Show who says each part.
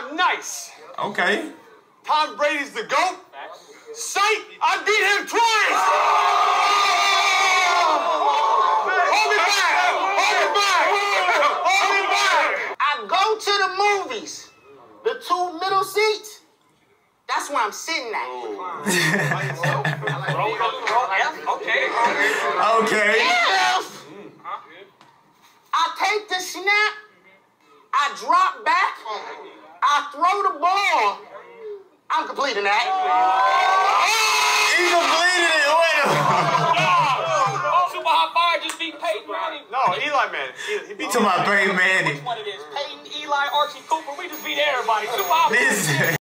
Speaker 1: I'm nice.
Speaker 2: Okay.
Speaker 1: Tom Brady's the GOAT. Sight, I beat him twice. Hold me back. Hold me back. Hold me back.
Speaker 3: I go to the movies. The 2 middle seats. That's where I'm sitting at.
Speaker 1: Okay.
Speaker 2: Okay.
Speaker 3: If I take the snap, I drop back, I throw the ball, I'm completing that.
Speaker 2: He completed it. Wait a minute.
Speaker 4: SUPAHOTFIRE just beat Peyton Manning.
Speaker 1: No, Eli Manning. He beat
Speaker 2: To my Peyton Manning.
Speaker 4: Which one it is? Peyton, Eli, Archie, Cooper. We just beat everybody. SUPAHOTFIRE.
Speaker 2: This